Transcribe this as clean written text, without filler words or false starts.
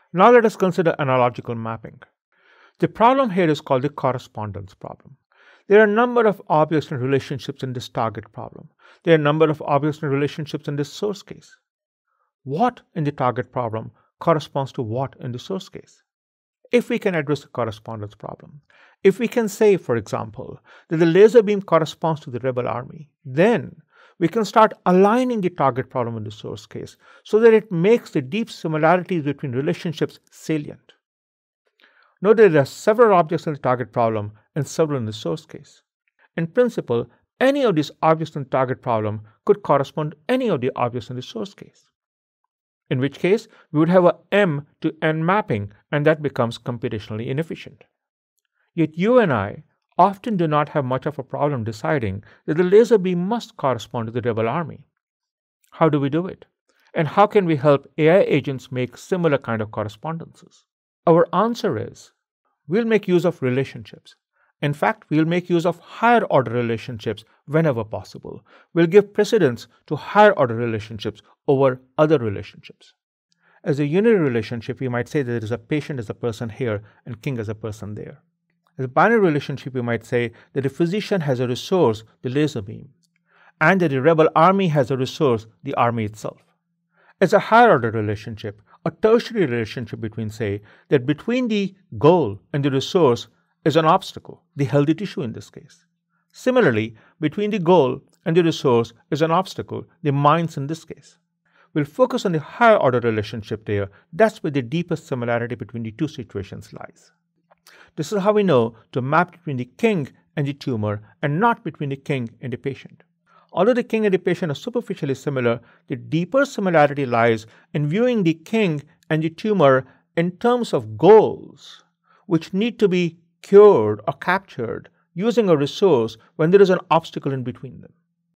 Now let us consider analogical mapping. The problem here is called the correspondence problem. There are a number of objects and relationships in this target problem. There are a number of objects and relationships in this source case. What in the target problem corresponds to what in the source case? If we can address the correspondence problem, if we can say, for example, that the laser beam corresponds to the rebel army, then we can start aligning the target problem in the source case so that it makes the deep similarities between relationships salient. Note that there are several objects in the target problem and several in the source case. In principle, any of these objects in the target problem could correspond to any of the objects in the source case. In which case, we would have a M to N mapping, and that becomes computationally inefficient. Yet you and I often do not have much of a problem deciding that the laser beam must correspond to the rebel army. How do we do it? And how can we help AI agents make similar kind of correspondences? Our answer is, we'll make use of relationships. In fact, we'll make use of higher order relationships whenever possible. We'll give precedence to higher order relationships over other relationships. As a unary relationship, we might say that there is a patient as a person here and king as a person there. As a binary relationship, we might say that the physician has a resource, the laser beam, and that the rebel army has a resource, the army itself. As a higher order relationship, a tertiary relationship between, say, that between the goal and the resource is an obstacle, the healthy tissue in this case. Similarly, between the goal and the resource is an obstacle, the minds in this case. We'll focus on the higher order relationship there. That's where the deepest similarity between the two situations lies. This is how we know to map between the king and the tumor and not between the king and the patient. Although the king and the patient are superficially similar, the deeper similarity lies in viewing the king and the tumor in terms of goals, which need to be cured or captured using a resource when there is an obstacle in between them.